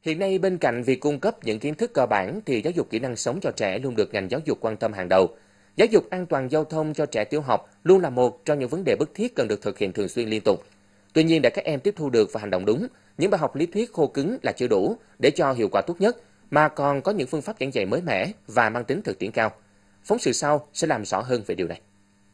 Hiện nay, bên cạnh việc cung cấp những kiến thức cơ bản thì giáo dục kỹ năng sống cho trẻ luôn được ngành giáo dục quan tâm hàng đầu. Giáo dục an toàn giao thông cho trẻ tiểu học luôn là một trong những vấn đề bức thiết cần được thực hiện thường xuyên liên tục. Tuy nhiên, để các em tiếp thu được và hành động đúng, những bài học lý thuyết khô cứng là chưa đủ để cho hiệu quả tốt nhất, mà còn có những phương pháp giảng dạy mới mẻ và mang tính thực tiễn cao. Phóng sự sau sẽ làm rõ hơn về điều này.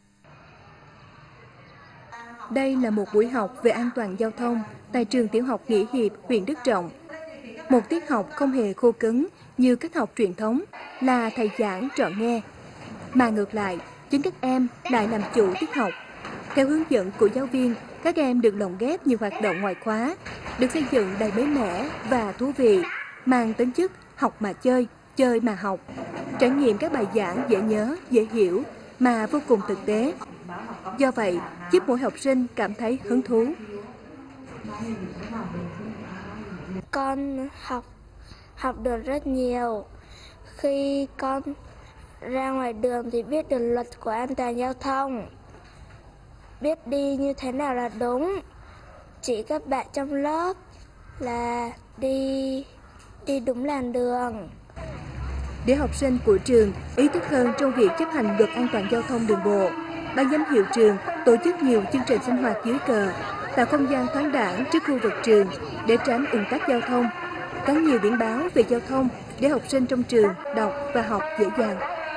Đây là một buổi học về an toàn giao thông tại trường tiểu học Nghĩa Hiệp, huyện Đức Trọng. Một tiết học không hề khô cứng như cách học truyền thống là thầy giảng trọn nghe, mà ngược lại, chính các em lại làm chủ tiết học. Theo hướng dẫn của giáo viên, các em được lồng ghép nhiều hoạt động ngoại khóa, được xây dựng đầy mới mẻ và thú vị, mang tính chất học mà chơi, chơi mà học. Trải nghiệm các bài giảng dễ nhớ, dễ hiểu mà vô cùng thực tế. Do vậy, giúp mỗi học sinh cảm thấy hứng thú. Con học được rất nhiều. Khi con ra ngoài đường thì biết được luật của an toàn giao thông, biết đi như thế nào là đúng. Chỉ các bạn trong lớp là đi đúng làn đường. Để học sinh của trường ý thức hơn trong việc chấp hành luật an toàn giao thông đường bộ, ban giám hiệu trường tổ chức nhiều chương trình sinh hoạt dưới cờ, tạo không gian thoáng đãng trước khu vực trường để tránh ùn tắc giao thông, có nhiều biển báo về giao thông để học sinh trong trường đọc và học dễ dàng.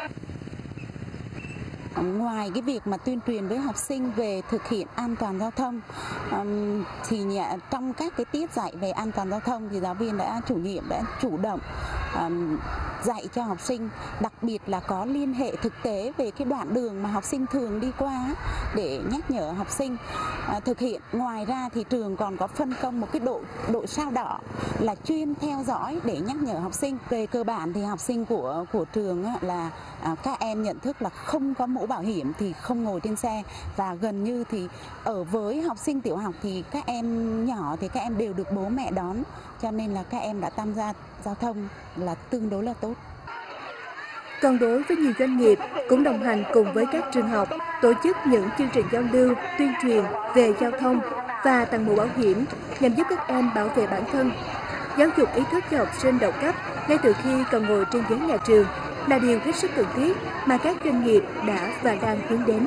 Ngoài cái việc mà tuyên truyền với học sinh về thực hiện an toàn giao thông, thì trong các cái tiết dạy về an toàn giao thông thì giáo viên chủ nhiệm đã chủ động dạy cho học sinh, đặc biệt là có liên hệ thực tế về cái đoạn đường mà học sinh thường đi qua để nhắc nhở học sinh thực hiện. Ngoài ra thì trường còn có phân công một cái đội sao đỏ là chuyên theo dõi để nhắc nhở học sinh. Về cơ bản thì học sinh của trường là các em nhận thức là không có mũ bảo hiểm thì không ngồi trên xe, và gần như thì ở với học sinh tiểu học thì các em nhỏ thì các em đều được bố mẹ đón, cho nên là các em đã tham gia giao thông là tương đối là tốt. Còn đối với nhiều doanh nghiệp cũng đồng hành cùng với các trường học tổ chức những chương trình giao lưu, tuyên truyền về giao thông và tặng mũ bảo hiểm nhằm giúp các em bảo vệ bản thân. Giáo dục ý thức cho học sinh đầu cấp ngay từ khi còn ngồi trên ghế nhà trường là điều hết sức cần thiết mà các doanh nghiệp đã và đang hướng đến.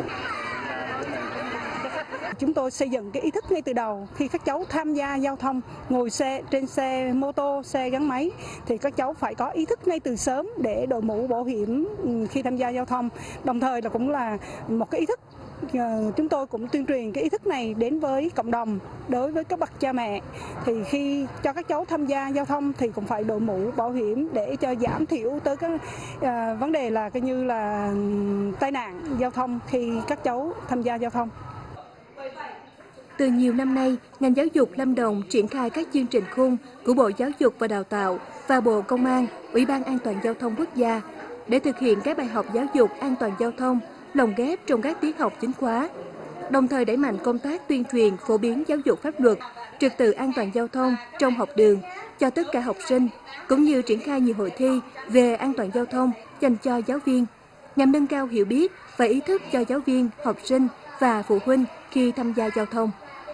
Chúng tôi xây dựng cái ý thức ngay từ đầu. Khi các cháu tham gia giao thông, ngồi trên xe mô tô, xe gắn máy thì các cháu phải có ý thức ngay từ sớm để đội mũ bảo hiểm khi tham gia giao thông. Đồng thời là cũng là một cái ý thức, chúng tôi cũng tuyên truyền cái ý thức này đến với cộng đồng, đối với các bậc cha mẹ. Thì khi cho các cháu tham gia giao thông thì cũng phải đội mũ bảo hiểm để cho giảm thiểu tới các vấn đề là coi như là tai nạn giao thông khi các cháu tham gia giao thông. Từ nhiều năm nay, ngành giáo dục Lâm Đồng triển khai các chương trình khung của Bộ Giáo dục và Đào tạo và Bộ Công an, Ủy ban An toàn giao thông quốc gia để thực hiện các bài học giáo dục an toàn giao thông lồng ghép trong các tiết học chính khóa, đồng thời đẩy mạnh công tác tuyên truyền phổ biến giáo dục pháp luật, trật tự an toàn giao thông trong học đường cho tất cả học sinh, cũng như triển khai nhiều hội thi về an toàn giao thông dành cho giáo viên, nhằm nâng cao hiểu biết và ý thức cho giáo viên, học sinh và phụ huynh khi tham gia giao thông.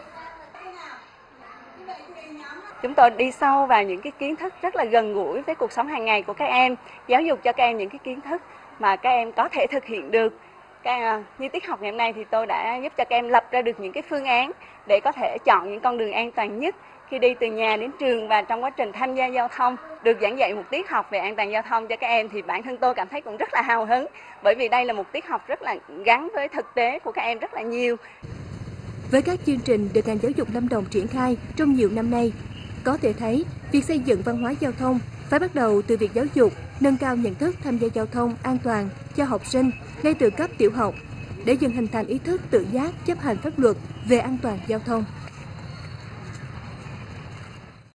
Chúng tôi đi sâu vào những cái kiến thức rất là gần gũi với cuộc sống hàng ngày của các em, giáo dục cho các em những cái kiến thức mà các em có thể thực hiện được. Như tiết học ngày hôm nay thì tôi đã giúp cho các em lập ra được những cái phương án để có thể chọn những con đường an toàn nhất khi đi từ nhà đến trường, và trong quá trình tham gia giao thông được giảng dạy một tiết học về an toàn giao thông cho các em thì bản thân tôi cảm thấy cũng rất là hào hứng, bởi vì đây là một tiết học rất là gắn với thực tế của các em rất là nhiều. Với các chương trình được ngành giáo dục Lâm Đồng triển khai trong nhiều năm nay, có thể thấy việc xây dựng văn hóa giao thông phải bắt đầu từ việc giáo dục, nâng cao nhận thức tham gia giao thông an toàn cho học sinh ngay từ cấp tiểu học để dần hình thành ý thức tự giác chấp hành pháp luật về an toàn giao thông.